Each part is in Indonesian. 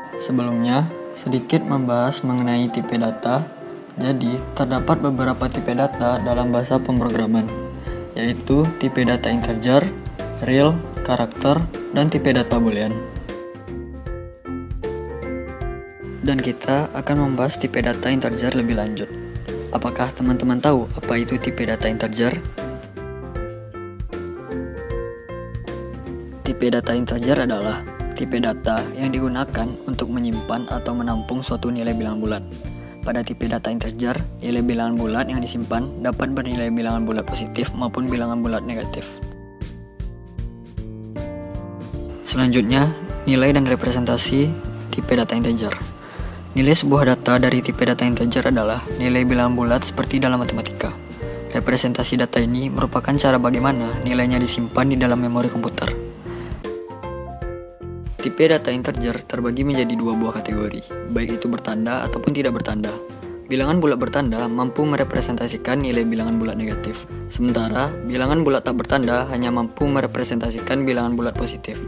Sebelumnya, sedikit membahas mengenai tipe data. Jadi, terdapat beberapa tipe data dalam bahasa pemrograman, yaitu tipe data integer, real, karakter, dan tipe data boolean. Dan kita akan membahas tipe data integer lebih lanjut. Apakah teman-teman tahu apa itu tipe data integer? Tipe data integer adalah tipe data yang digunakan untuk menyimpan atau menampung suatu nilai bilangan bulat. Pada tipe data integer, nilai bilangan bulat yang disimpan dapat bernilai bilangan bulat positif maupun bilangan bulat negatif. Selanjutnya, nilai dan representasi tipe data integer. Nilai sebuah data dari tipe data integer adalah nilai bilangan bulat seperti dalam matematika. Representasi data ini merupakan cara bagaimana nilainya disimpan di dalam memori komputer. Tipe data integer terbagi menjadi dua buah kategori, baik itu bertanda ataupun tidak bertanda. Bilangan bulat bertanda mampu merepresentasikan nilai bilangan bulat negatif, sementara bilangan bulat tak bertanda hanya mampu merepresentasikan bilangan bulat positif.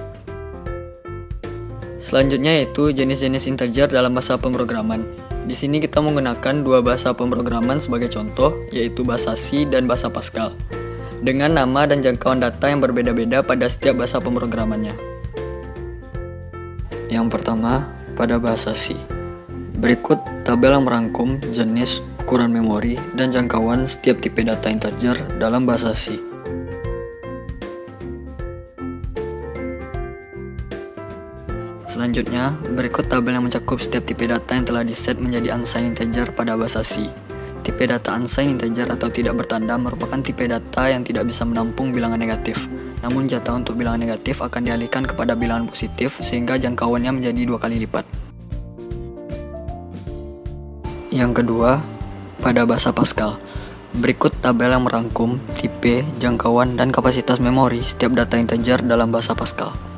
Selanjutnya yaitu jenis-jenis integer dalam bahasa pemrograman. Di sini kita menggunakan dua bahasa pemrograman sebagai contoh, yaitu bahasa C dan bahasa Pascal, dengan nama dan jangkauan data yang berbeda-beda pada setiap bahasa pemrogramannya. Yang pertama, pada bahasa C. Berikut tabel yang merangkum jenis, ukuran memori, dan jangkauan setiap tipe data integer dalam bahasa C. Selanjutnya, berikut tabel yang mencakup setiap tipe data yang telah diset menjadi unsigned integer pada bahasa C. Tipe data unsigned integer atau tidak bertanda merupakan tipe data yang tidak bisa menampung bilangan negatif. Namun jatah untuk bilangan negatif akan dialihkan kepada bilangan positif sehingga jangkauannya menjadi 2 kali lipat. Yang kedua, pada bahasa Pascal. Berikut tabel yang merangkum tipe, jangkauan, dan kapasitas memori setiap data integer dalam bahasa Pascal.